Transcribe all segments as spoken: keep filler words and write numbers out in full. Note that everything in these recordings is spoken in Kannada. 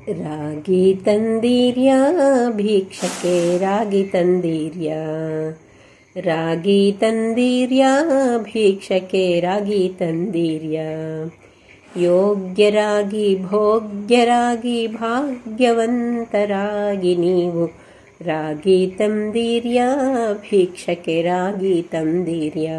ರಾಗಿ ತಂದೀರ್ಯಾ ಭಿಕ್ಷಕ್ಕೆ ರಾಗಿ ತಂದೀರ್ಯಾ ರಾಗಿ ತಂದೀರ್ಯಾ ಭಿಕ್ಷಕ್ಕೆ ರಾಗಿ ತಂದೀರ್ಯಾ ಯೋಗ್ಯರಾಗಿ ಭೋಗ್ಯರಾಗಿ ಭಾಗ್ಯವಂತರಾಗಿ ನೀವು ರಾಗಿ ತಂದೀರ್ಯಾ ಭಿಕ್ಷಕ್ಕೆ ರಾಗಿ ತಂದೀರ್ಯಾ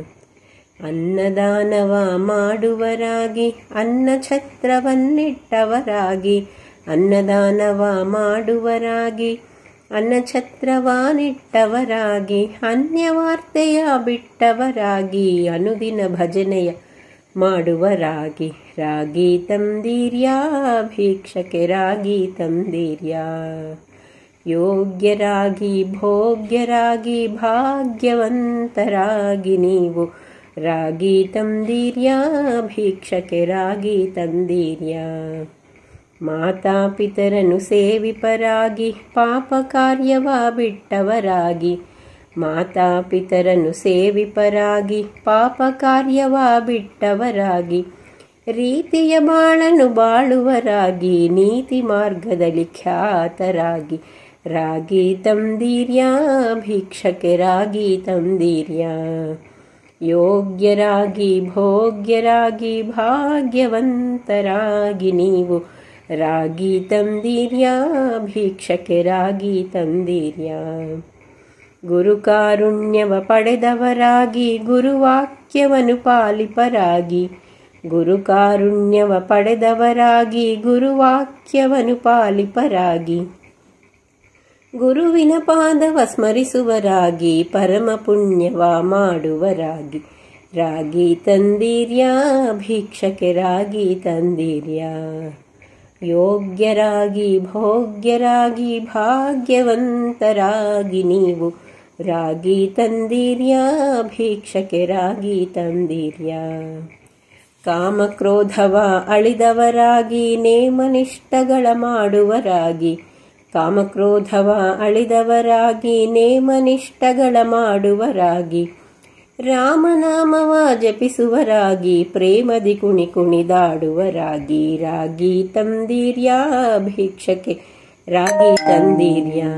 ಅನ್ನದಾನವ ಮಾಡುವರಾಗಿ ಅನ್ನ ಛತ್ರವನ್ನಿಟ್ಟವರಾಗಿ ಅನ್ನದಾನವ ಮಾಡುವರಾಗಿ ಅನ್ನ ಛತ್ರವನ್ನಿಟ್ಟವರಾಗಿ ಅನ್ಯವಾರ್ತೆಯ ಬಿಟ್ಟವರಾಗಿ ಅನುದಿನ ಭಜನೆಯ ಮಾಡುವರಾಗಿ ರಾಗಿ ತಂದೀರ್ಯಾ ಭಿಕ್ಷಕ್ಕೆ ರಾಗಿ ತಂದೀರ್ಯಾ ಯೋಗ್ಯರಾಗಿ ಭೋಗ್ಯರಾಗಿ ಭಾಗ್ಯವಂತರಾಗಿ ನೀವು ರಾಗಿ ತಂದೀರ್ಯಾ ಭಿಕ್ಷಕ್ಕೆ ರಾಗಿ ತಂದೀರ್ಯಾ ಮಾತಾಪಿತರನ್ನು ಸೇವಿಪರಾಗಿ ಪಾಪ ಕಾರ್ಯವ ಬಿಟ್ಟವರಾಗಿ ಮಾತಾಪಿತರನ್ನು ಸೇವಿಪರಾಗಿ ಪಾಪ ಕಾರ್ಯವ ಬಿಟ್ಟವರಾಗಿ ರೀತಿಯ ಬಾಳನ್ನು ಬಾಳುವರಾಗಿ ನೀತಿ ಮಾರ್ಗದಲ್ಲಿ ಖ್ಯಾತರಾಗಿ ರಾಗಿ ತಂದೀರ್ಯಾ ಭಿಕ್ಷಕ್ಕೆ ರಾಗಿ ತಂದೀರ್ಯಾ ಯೋಗ್ಯರಾಗಿ ಭೋಗ್ಯರಾಗಿ ಭಾಗ್ಯವಂತರಾಗಿ ನೀವು ರಾಗಿ ತಂದೀರ್ಯಾ ಭಿಕ್ಷಕ್ಕೆ ರಾಗಿ ತಂದೀರ್ಯಾ ಗುರುಕಾರುಣ್ಯವ ಪಡೆದವರಾಗಿ ಗುರುವಾಕ್ಯವನ್ನು ಪಾಲಿಪರಾಗಿ ಗುರುಕಾರುಣ್ಯವ ಪಡೆದವರಾಗಿ ಗುರುವಾಕ್ಯವನ್ನು ಪಾಲಿಪರಾಗಿ ಗುರುವಿನ ಪಾದವ ಸ್ಮರಿಸುವರಾಗಿ ಪರಮ ಪುಣ್ಯವ ಮಾಡುವರಾಗಿ ರಾಗಿ ತಂದೀರ್ಯಾ ಭಿಕ್ಷಕ್ಕೆ ರಾಗಿ ತಂದೀರ್ಯಾ ಯೋಗ್ಯರಾಗಿ ಭೋಗ್ಯರಾಗಿ ಭಾಗ್ಯವಂತರಾಗಿ ನೀವು ರಾಗಿ ತಂದೀರ್ಯಾ ಭಿಕ್ಷಕ್ಕೆ ರಾಗಿ ತಂದೀರ್ಯಾ ಕಾಮಕ್ರೋಧವ ಅಳಿದವರಾಗಿ ನೇಮನಿಷ್ಠಗಳ ಮಾಡುವರಾಗಿ ಕಾಮಕ್ರೋಧವ ಅಳಿದವರಾಗಿ ನೇಮನಿಷ್ಠಗಳ ಮಾಡುವರಾಗಿ ರಾಮನಾಮವ ಜಪಿಸುವರಾಗಿ ಪ್ರೇಮದಿ ಕುಣಿ ಕುಣಿದಾಡುವರಾಗಿ ರಾಗಿ ತಂದೀರ್ಯಾ ಭಿಕ್ಷಕ್ಕೆ ರಾಗಿ ತಂದೀರ್ಯಾ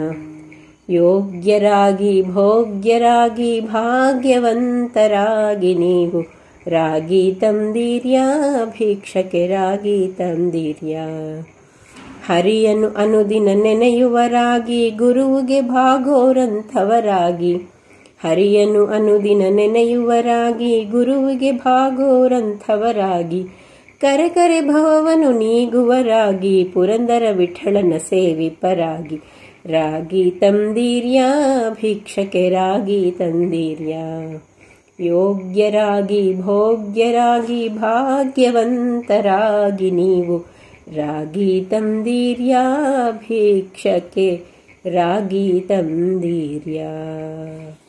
ಯೋಗ್ಯರಾಗಿ ಭೋಗ್ಯರಾಗಿ ಭಾಗ್ಯವಂತರಾಗಿ ನೀವು ರಾಗಿ ತಂದೀರ್ಯಾ ಭಿಕ್ಷಕ್ಕೆ ರಾಗಿ ತಂದೀರ್ಯಾ ಹರಿಯನ್ನು ಅನುದಿನ ನೆನೆಯುವರಾಗಿ ಗುರುವಿಗೆ ಭಾಗೋರಂಥವರಾಗಿ ಹರಿಯನ್ನು ಅನುದಿನ ನೆನೆಯುವರಾಗಿ ಗುರುವಿಗೆ ಭಾಗೋರಂಥವರಾಗಿ ಕರೆ ಕರೆ ಭವವನ್ನು ನೀಗುವರಾಗಿ ಪುರಂದರ ವಿಠಲನ ಸೇವಿಪರಾಗಿ ರಾಗಿ ತಂದೀರ್ಯಾ ಭಿಕ್ಷಕ್ಕೆ ರಾಗಿ ತಂದೀರ್ಯಾ ಯೋಗ್ಯರಾಗಿ ಭೋಗ್ಯರಾಗಿ ಭಾಗ್ಯವಂತರಾಗಿ ನೀವು ರಾಗಿ ತಂದೀರ್ಯಾ ಭಿಕ್ಷಕ್ಕೆ ರಾಗಿ ತಂದೀರ್ಯಾ।